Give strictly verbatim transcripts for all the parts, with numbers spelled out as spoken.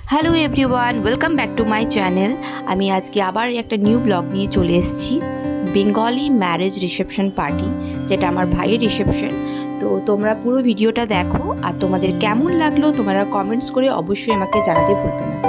Hello everyone, welcome back to my channel. আমি আজকে আবার একটা নিউ ব্লগ নিয়ে চলে এসেছি, বেঙ্গলি ম্যারেজ রিসেপশন পার্টি, যেটা আমার ভাইয়ের রিসেপশন। তো তোমরা পুরো ভিডিওটা দেখো, আর তোমাদের কেমন লাগলো তোমরা কমেন্টস করে অবশ্যই আমাকে জানাতে ভুলবে না।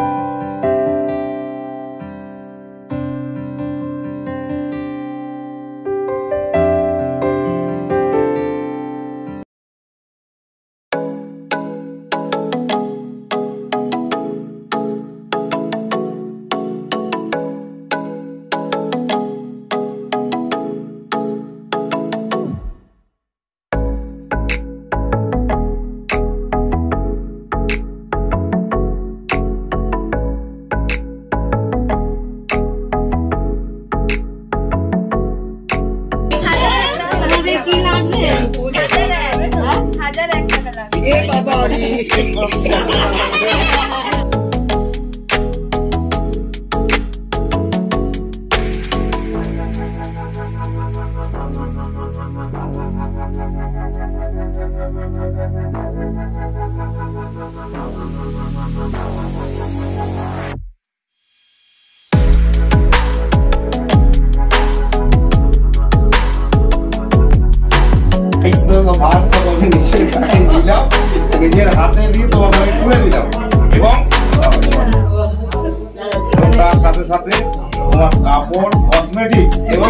নিজের হাতে দিয়ে তোমাকে আমি তুলে দিলাম এবং তার সাথে সাথে তোমার কাপড়, কসমেটিক্স এবং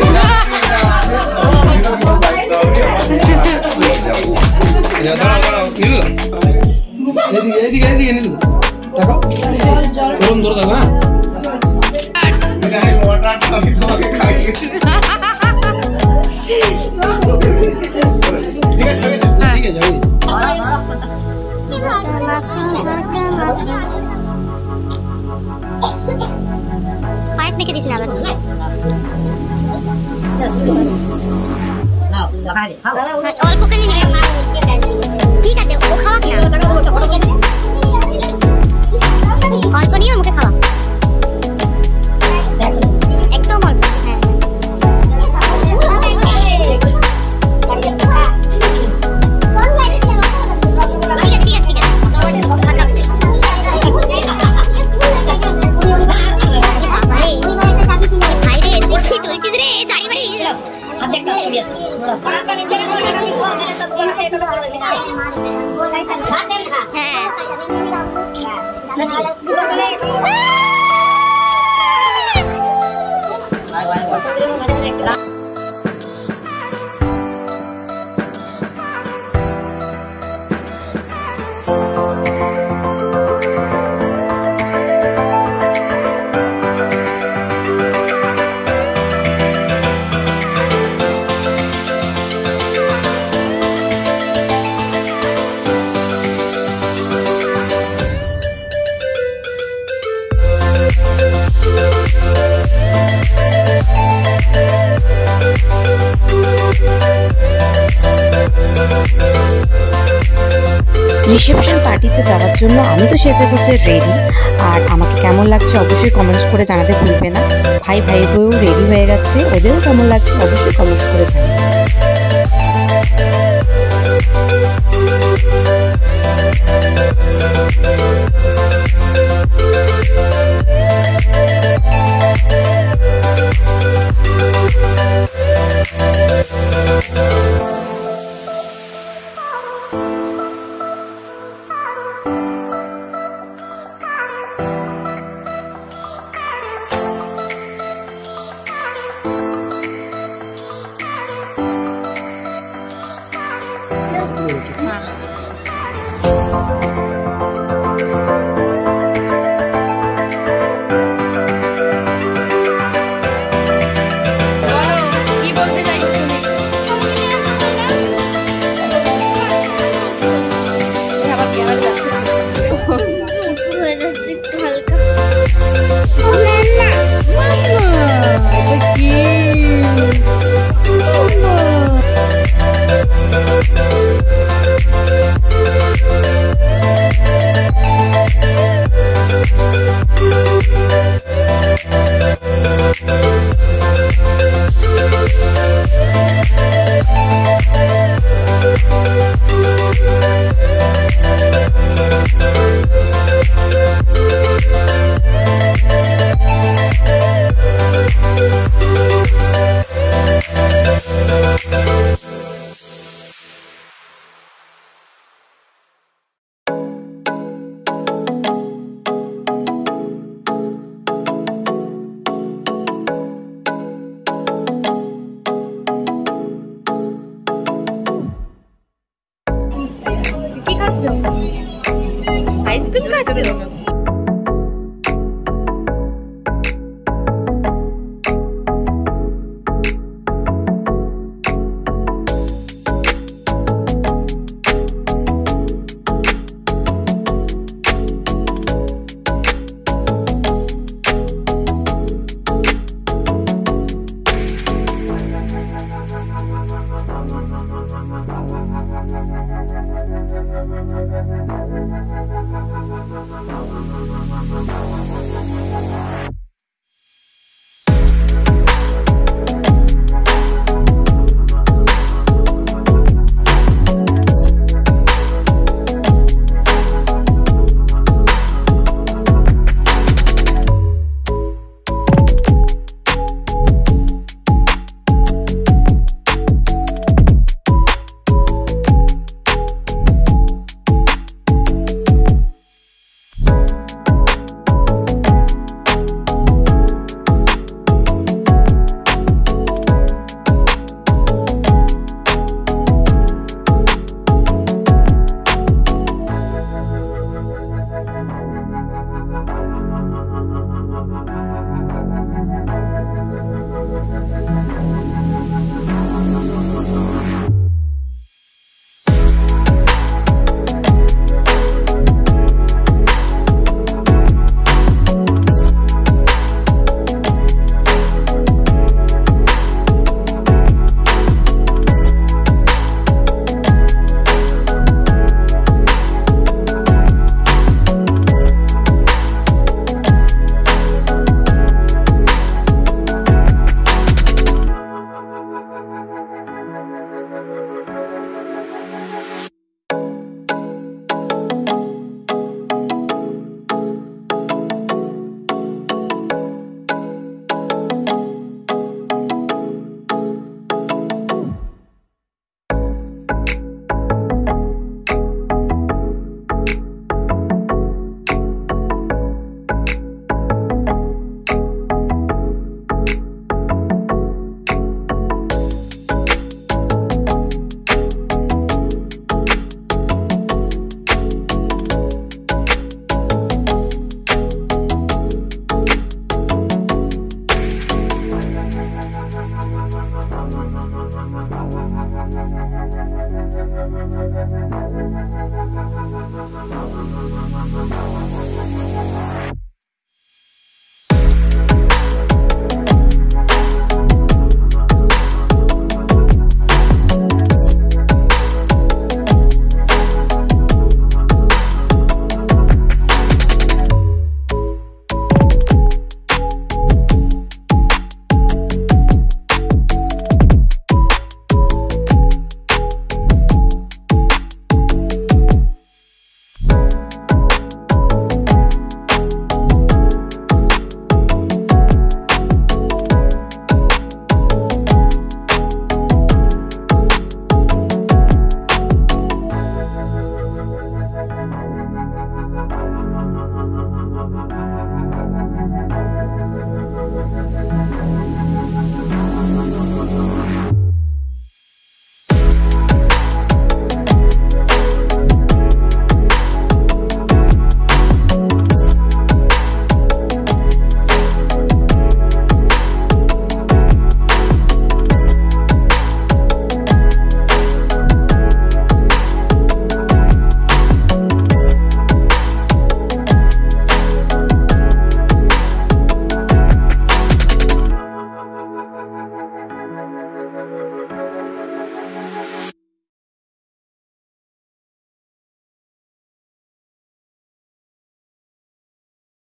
আমি তোমাকে খাইয়ে পায়েস মেখে দিস না আবার অল্প করে নিয়ে ঠিক আছে, ও খাওয়া কি অল্প নিয়ে মুখে খাওয়া একদম অল্প। রিসেপশন পার্টিতে যাওয়ার জন্য আমি তো সেজে গুজে রেডি, আর আমাকে কেমন লাগছে অবশ্যই কমেন্টস করে জানাতে ভুলবে না। ভাই ভাই বউও রেডি হয়ে গেছে, ওদেরও কেমন লাগছে অবশ্যই কমেন্টস করে জানাবে। আসো।